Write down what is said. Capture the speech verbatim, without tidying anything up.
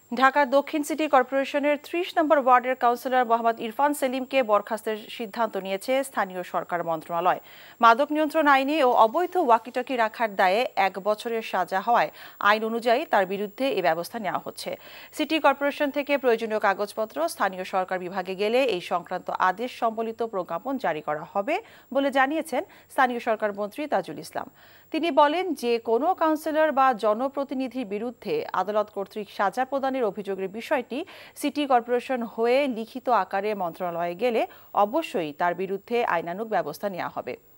ঢাকা দক্ষিণ সিটি কর্পোরেশনের ত্রিশ নম্বর ওয়ার্ডের কাউন্সিলর মোহাম্মদ ইরফান সেলিমকে বরখাস্তের সিদ্ধান্ত নিয়েছে স্থানীয় সরকার মন্ত্রণালয়। মাদক নিয়ন্ত্রণ আইনে ও অবৈধ ওয়াকিটকি রাখার দায়ে এক বছরের সাজা হওয়ায় আইন অনুযায়ী তার বিরুদ্ধে এই ব্যবস্থা নেওয়া হচ্ছে। সিটি কর্পোরেশন থেকে প্রয়োজনীয় কাগজপত্র স্থানীয় সরকার বিভাগে গেলে এই সংক্রান্ত আদেশ সম্বলিত প্রজ্ঞাপন জারি করা হবে বলে জানিয়েছেন স্থানীয় সরকার মন্ত্রী তাজুল ইসলাম। তিনি বলেন, যে কোনো কাউন্সিলর বা জনপ্রতিনিধির বিরুদ্ধে আদালত কর্তৃক সাজা প্রদানের অভিযোগের বিষয়টি সিটি কর্পোরেশন হয়ে লিখিত আকারে মন্ত্রণালয়ে গেলে অবশ্যই তার বিরুদ্ধে আইনানুগ ব্যবস্থা নেওয়া হবে।